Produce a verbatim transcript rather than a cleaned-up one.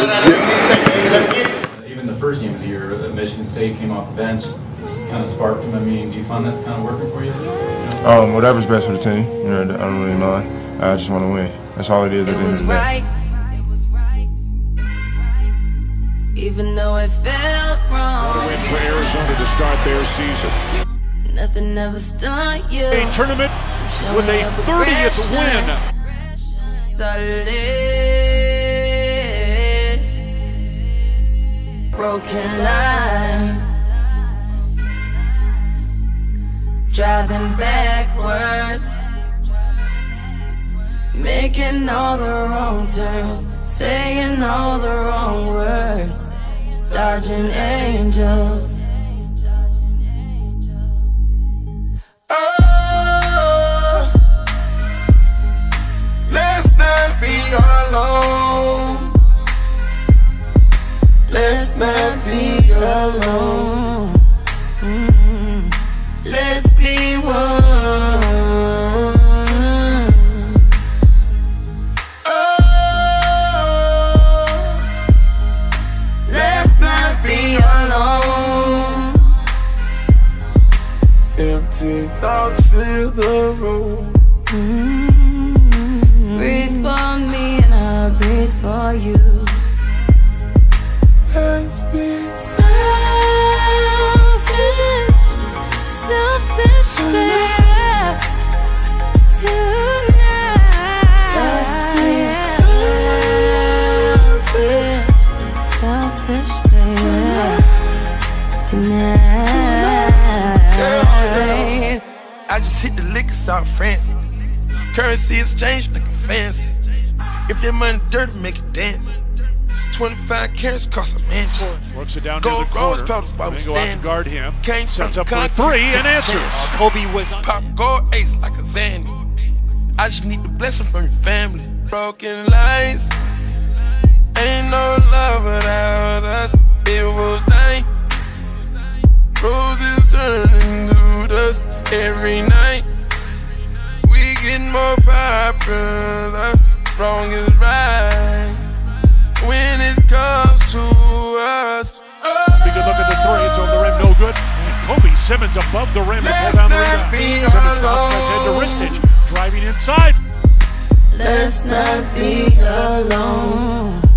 Even the first game of the year, that Michigan State came off the bench, just kind of sparked him. I mean, do you find that's kind of working for you? Um, whatever's best for the team. You know, I don't really mind. I just want to win. That's all it is at the end of the day. Even though it felt wrong. What a win for Arizona to start their season. Nothing ever stunned you. A tournament with a thirtieth win. Solid. Broken lines. Driving backwards. Making all the wrong turns. Saying all the wrong words. Dodging angels. Oh, let's not be alone. Let's not be alone. Mm-hmm. Let's be one. Empty thoughts fill the room. Mm-hmm. Breathe for me and I'll breathe for you. Let's be selfish, selfish, babe. Tonight. Let's be selfish, selfish, babe. Tonight. I just hit the liquor South France. Currency exchange looking fancy. If that money dirty, make it dance. twenty-five carats cost a mansion. Works it down Gold near the corner. rose petals while we Go out to stand. guard him. Came Sets from up for concrete three to and answers. chance. Kobe was on. Pop gold ace like a Zandy. I just need the blessing from your family. Broken lights. Ain't no love without us. It was dying. Roses turning to dust every night. We get more popular. Wrong is right when it comes to us. Be good look at the three. It's on the rim, no good. And Kobe Simmons above the rim and pull down the rebound. Simmons bounce pass head to Ristich, driving inside. Let's not be alone.